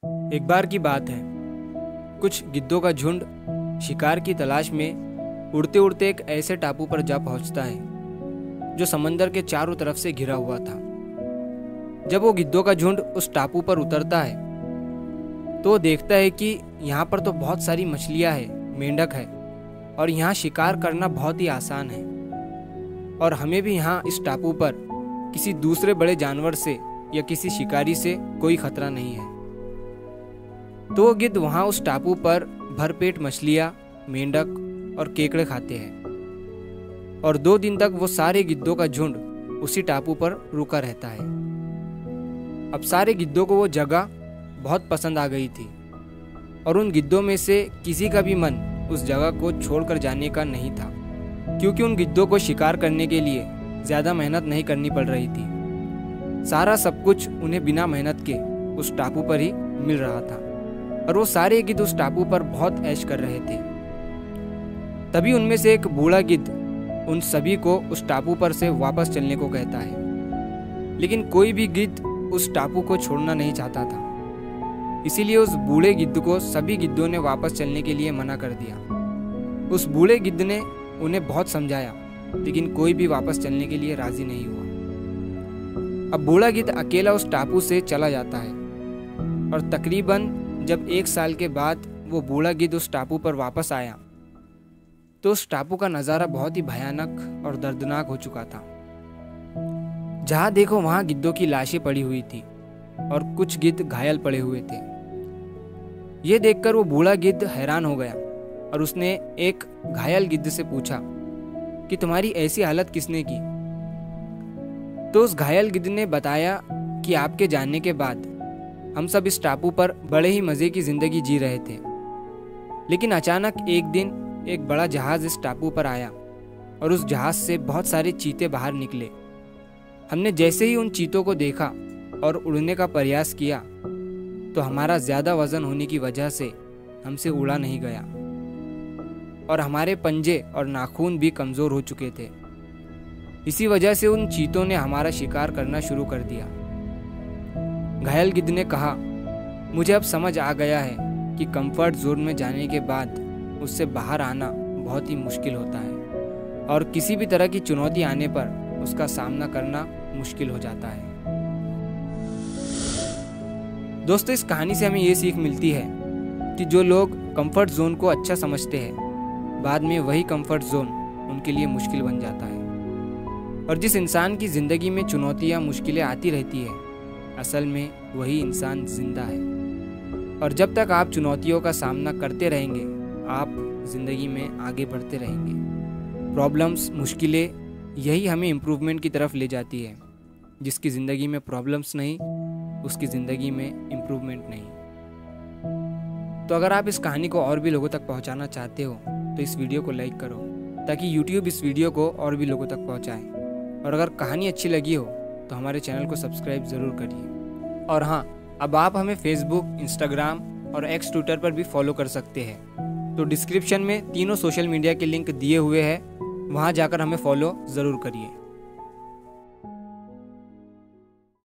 एक बार की बात है, कुछ गिद्धों का झुंड शिकार की तलाश में उड़ते उड़ते एक ऐसे टापू पर जा पहुंचता है जो समंदर के चारों तरफ से घिरा हुआ था। जब वो गिद्धों का झुंड उस टापू पर उतरता है तो वो देखता है कि यहाँ पर तो बहुत सारी मछलियाँ हैं, मेंढक है और यहाँ शिकार करना बहुत ही आसान है और हमें भी यहाँ इस टापू पर किसी दूसरे बड़े जानवर से या किसी शिकारी से कोई खतरा नहीं है। तो वो गिद्ध वहाँ उस टापू पर भरपेट मछलियाँ, मेंढक और केकड़े खाते हैं और 2 दिन तक वो सारे गिद्धों का झुंड उसी टापू पर रुका रहता है। अब सारे गिद्धों को वो जगह बहुत पसंद आ गई थी और उन गिद्धों में से किसी का भी मन उस जगह को छोड़कर जाने का नहीं था, क्योंकि उन गिद्धों को शिकार करने के लिए ज़्यादा मेहनत नहीं करनी पड़ रही थी। सारा सब कुछ उन्हें बिना मेहनत के उस टापू पर ही मिल रहा था और वो सारे गिद्ध उस टापू पर बहुत ऐश कर रहे थे। तभी उनमें से एक बूढ़ा गिद्ध उन सभी को उस टापू पर से वापस चलने को कहता है, लेकिन कोई भी गिद्ध उस टापू को छोड़ना नहीं चाहता था। इसीलिए उस बूढ़े गिद्ध को सभी गिद्धों ने वापस चलने के लिए मना कर दिया। उस बूढ़े गिद्ध ने उन्हें बहुत समझाया, लेकिन कोई भी वापस चलने के लिए राजी नहीं हुआ। अब बूढ़ा गिद्ध अकेला उस टापू से चला जाता है और तकरीबन जब 1 साल के बाद वो बूढ़ा गिद्ध उस टापू पर वापस आया तो उस टापू का नज़ारा बहुत ही भयानक और दर्दनाक हो चुका था। जहाँ देखो वहाँ गिद्धों की लाशें पड़ी हुई थी और कुछ गिद्ध घायल पड़े हुए थे। ये देखकर वो बूढ़ा गिद्ध हैरान हो गया और उसने एक घायल गिद्ध से पूछा कि तुम्हारी ऐसी हालत किसने की। तो उस घायल गिद्ध ने बताया कि आपके जाने के बाद हम सब इस टापू पर बड़े ही मज़े की ज़िंदगी जी रहे थे, लेकिन अचानक एक दिन एक बड़ा जहाज़ इस टापू पर आया और उस जहाज़ से बहुत सारे चीते बाहर निकले। हमने जैसे ही उन चीतों को देखा और उड़ने का प्रयास किया तो हमारा ज़्यादा वज़न होने की वजह से हमसे उड़ा नहीं गया और हमारे पंजे और नाखून भी कमज़ोर हो चुके थे। इसी वजह से उन चीतों ने हमारा शिकार करना शुरू कर दिया। घायल गिद्ध ने कहा, मुझे अब समझ आ गया है कि कंफर्ट जोन में जाने के बाद उससे बाहर आना बहुत ही मुश्किल होता है और किसी भी तरह की चुनौती आने पर उसका सामना करना मुश्किल हो जाता है। दोस्तों, इस कहानी से हमें ये सीख मिलती है कि जो लोग कंफर्ट जोन को अच्छा समझते हैं, बाद में वही कंफर्ट जोन उनके लिए मुश्किल बन जाता है। और जिस इंसान की ज़िंदगी में चुनौतियाँ, मुश्किलें आती रहती है, असल में वही इंसान जिंदा है। और जब तक आप चुनौतियों का सामना करते रहेंगे, आप ज़िंदगी में आगे बढ़ते रहेंगे। प्रॉब्लम्स, मुश्किलें यही हमें इम्प्रूवमेंट की तरफ ले जाती है। जिसकी ज़िंदगी में प्रॉब्लम्स नहीं, उसकी ज़िंदगी में इम्प्रूवमेंट नहीं। तो अगर आप इस कहानी को और भी लोगों तक पहुंचाना चाहते हो तो इस वीडियो को लाइक करो ताकि यूट्यूब इस वीडियो को और भी लोगों तक पहुंचाए। और अगर कहानी अच्छी लगी हो तो हमारे चैनल को सब्सक्राइब ज़रूर करिए। और हाँ, अब आप हमें फेसबुक, इंस्टाग्राम और एक्स ट्विटर पर भी फॉलो कर सकते हैं। तो डिस्क्रिप्शन में तीनों सोशल मीडिया के लिंक दिए हुए हैं, वहाँ जाकर हमें फॉलो ज़रूर करिए।